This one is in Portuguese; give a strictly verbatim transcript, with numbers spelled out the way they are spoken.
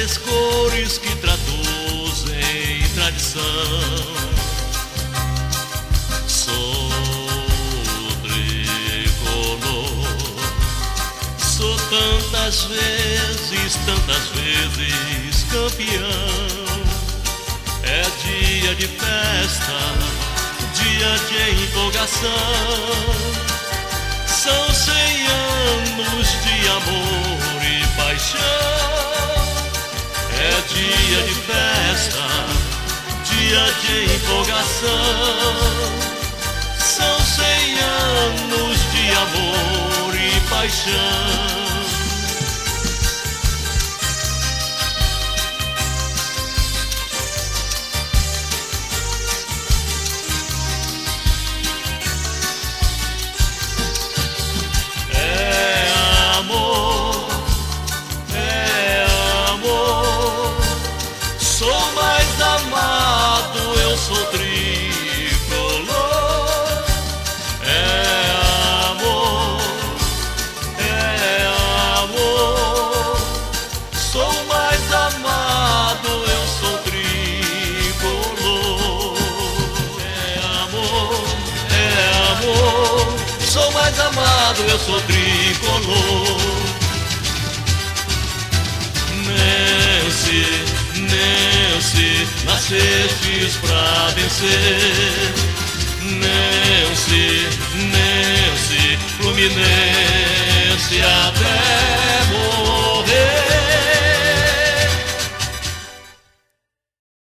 três cores que traduzem tradição. Sou tricolor, sou tantas vezes, tantas vezes campeão. É dia de festa, dia de empolgação. São cem anos de amor e paixão. É dia de festa, dia de empolgação. São cem anos de amor e paixão. Sou mais amado, eu sou tricolor. É amor, é amor. Sou mais amado, eu sou tricolor. É amor, é amor. Sou mais amado, eu sou tricolor. Nesse Nesse, nascestes pra vencer. Nesse, nesse, Fluminense até